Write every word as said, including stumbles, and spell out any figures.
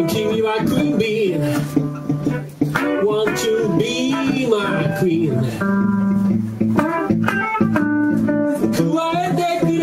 君はクイーン Want to be my queen 加えてくれ